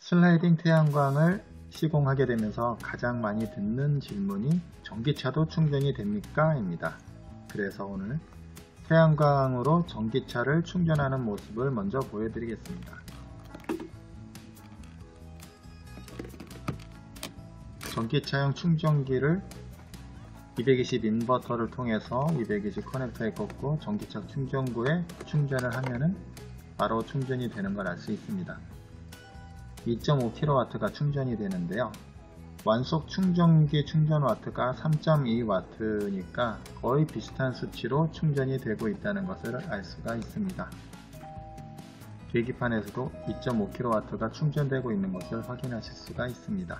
슬라이딩 태양광을 시공하게 되면서 가장 많이 듣는 질문이 전기차도 충전이 됩니까? 입니다. 그래서 오늘 태양광으로 전기차를 충전하는 모습을 먼저 보여드리겠습니다. 전기차용 충전기를 220 인버터를 통해서 220 커넥터에 꽂고 전기차 충전구에 충전을 하면은 바로 충전이 되는 걸 알 수 있습니다. 2.5kW가 충전이 되는데요. 완속 충전기 충전와트가 3.2W니까 거의 비슷한 수치로 충전이 되고 있다는 것을 알 수가 있습니다. 계기판에서도 2.5kW가 충전되고 있는 것을 확인하실 수가 있습니다.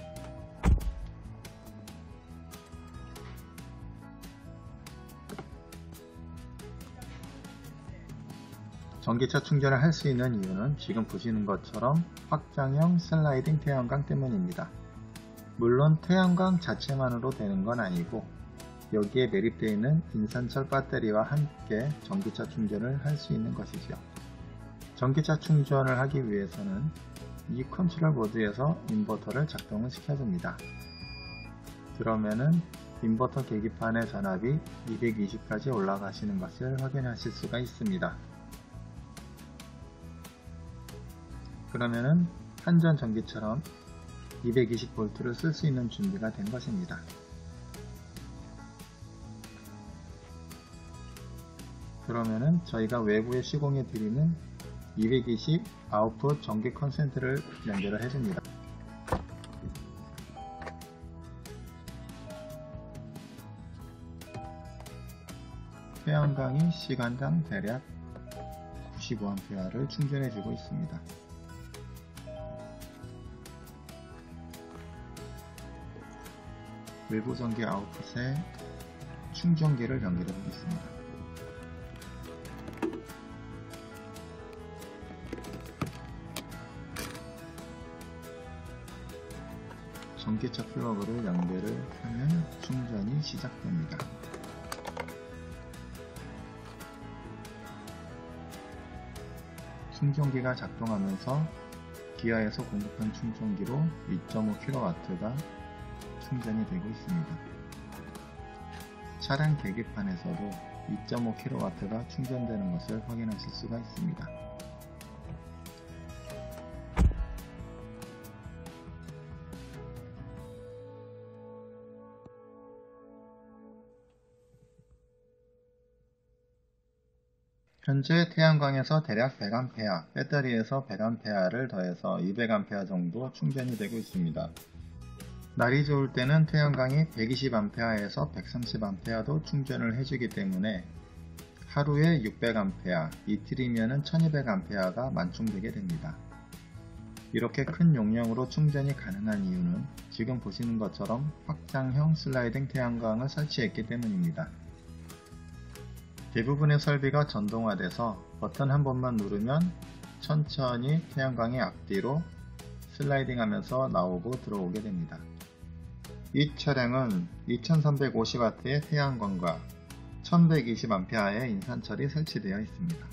전기차 충전을 할 수 있는 이유는 지금 보시는 것처럼 확장형 슬라이딩 태양광 때문입니다. 물론 태양광 자체만으로 되는 건 아니고 여기에 매립되어 있는 인산철 배터리와 함께 전기차 충전을 할 수 있는 것이죠. 전기차 충전을 하기 위해서는 이 컨트롤 보드에서 인버터를 작동을 시켜줍니다. 그러면은 인버터 계기판의 전압이 220까지 올라가시는 것을 확인하실 수가 있습니다. 그러면은 한전 전기처럼 220V를 쓸 수 있는 준비가 된 것입니다. 그러면은 저희가 외부에 시공해 드리는 220 아웃풋 전기 컨센트를 연결을 해줍니다. 태양광이 시간당 대략 95A를 충전해주고 있습니다. 외부 전기 아웃풋에 충전기를 연결해 보겠습니다. 전기차 플러그를 연결을 하면 충전이 시작됩니다. 충전기가 작동하면서 기아에서 공급한 충전기로 2.5kW가 충전이 되고 있습니다. 차량 계기판에서도 2.5kW가 충전되는 것을 확인하실 수가 있습니다. 현재 태양광에서 대략 100A, 배터리에서 100A를 더해서 200A 정도 충전이 되고 있습니다. 날이 좋을 때는 태양광이 120A에서 130A도 충전을 해주기 때문에 하루에 600A, 이틀이면 1200A가 만충되게 됩니다. 이렇게 큰 용량으로 충전이 가능한 이유는 지금 보시는 것처럼 확장형 슬라이딩 태양광을 설치했기 때문입니다. 대부분의 설비가 전동화돼서 버튼 한 번만 누르면 천천히 태양광이 앞뒤로 슬라이딩 하면서 나오고 들어오게 됩니다. 이 차량은 2350W의 태양광과 1120A의 인산철이 설치되어 있습니다.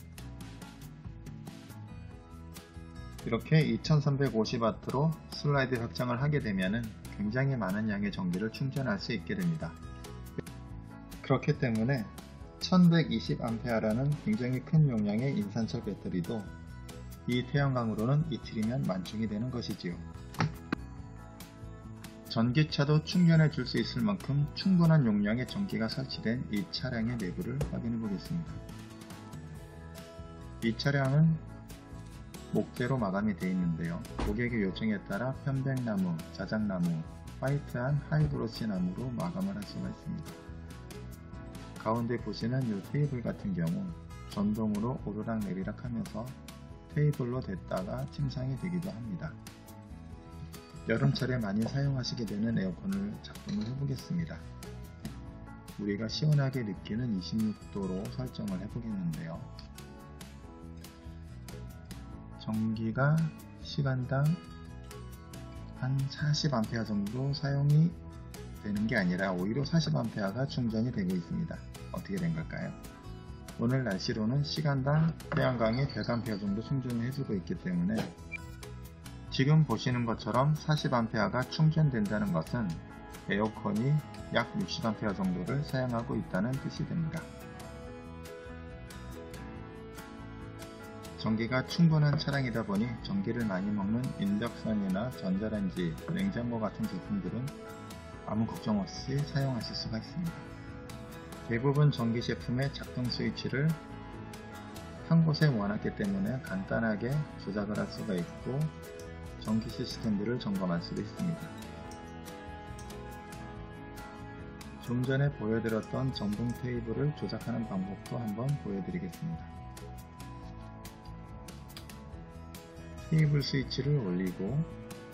이렇게 2350W로 슬라이드 확장을 하게 되면 굉장히 많은 양의 전기를 충전할 수 있게 됩니다. 그렇기 때문에 1120A라는 굉장히 큰 용량의 인산철 배터리도 이 태양광으로는 이틀이면 만충이 되는 것이지요. 전기차도 충전해 줄 수 있을 만큼 충분한 용량의 전기가 설치된 이 차량의 내부를 확인해 보겠습니다. 이 차량은 목재로 마감이 되어 있는데요. 고객의 요청에 따라 편백나무, 자작나무, 화이트한 하이브로시 나무로 마감을 할 수가 있습니다. 가운데 보시는 이 테이블 같은 경우 전동으로 오르락 내리락 하면서 테이블로 댔다가 침상이 되기도 합니다. 여름철에 많이 사용하시게 되는 에어컨을 작동을 해보겠습니다. 우리가 시원하게 느끼는 26도로 설정을 해보겠는데요. 전기가 시간당 한 40A 정도 사용이 되는 게 아니라 오히려 40A가 충전이 되고 있습니다. 어떻게 된 걸까요? 오늘 날씨로는 시간당 태양광이 100A 정도 충전을 해주고 있기 때문에 지금 보시는 것처럼 40A가 충전된다는 것은 에어컨이 약 60A 정도를 사용하고 있다는 뜻이 됩니다. 전기가 충분한 차량이다 보니 전기를 많이 먹는 인덕션이나 전자레인지, 냉장고 같은 제품들은 아무 걱정 없이 사용하실 수가 있습니다. 대부분 전기 제품의 작동 스위치를 한 곳에 모아놨기 때문에 간단하게 조작을 할 수가 있고 전기 시스템들을 점검할 수도 있습니다. 좀 전에 보여드렸던 전동 테이블을 조작하는 방법도 한번 보여드리겠습니다. 테이블 스위치를 올리고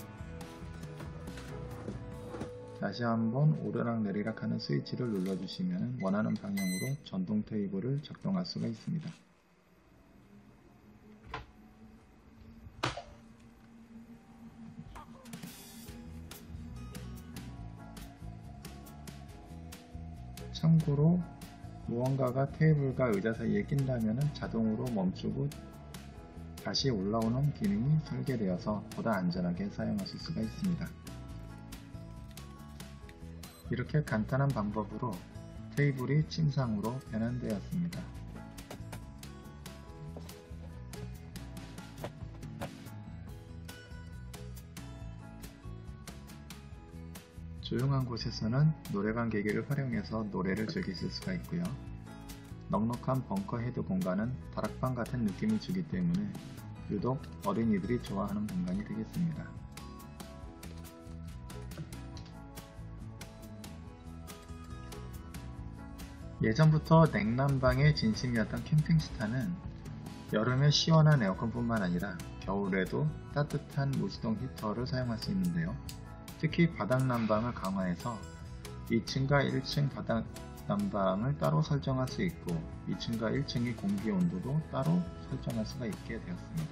다시 한번 오르락 내리락 하는 스위치를 눌러주시면 원하는 방향으로 전동 테이블을 작동할 수가 있습니다. 참고로 무언가가 테이블과 의자 사이에 낀다면 자동으로 멈추고 다시 올라오는 기능이 설계되어서 보다 안전하게 사용하실 수가 있습니다. 이렇게 간단한 방법으로 테이블이 침상으로 변환되었습니다. 조용한 곳에서는 노래방 계기를 활용해서 노래를 즐기실 수가 있고요. 넉넉한 벙커 헤드 공간은 다락방 같은 느낌을 주기 때문에 유독 어린이들이 좋아하는 공간이 되겠습니다. 예전부터 냉난방의 진심이었던 캠핑스타는 여름에 시원한 에어컨뿐만 아니라 겨울에도 따뜻한 무지동 히터를 사용할 수 있는데요. 특히 바닥 난방을 강화해서 2층과 1층 바닥 난방을 따로 설정할 수 있고 2층과 1층의 공기 온도도 따로 설정할 수가 있게 되었습니다.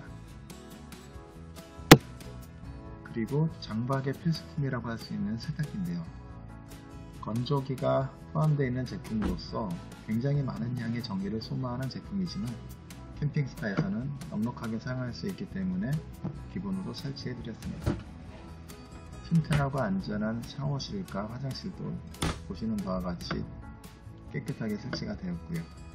그리고 장박의 필수품이라고 할 수 있는 세탁기인데요. 건조기가 포함되어 있는 제품으로서 굉장히 많은 양의 전기를 소모하는 제품이지만 캠핑스타에서는 넉넉하게 사용할 수 있기 때문에 기본으로 설치해 드렸습니다. 튼튼하고 안전한 샤워실과 화장실도 보시는 바와 같이 깨끗하게 설치가 되었고요.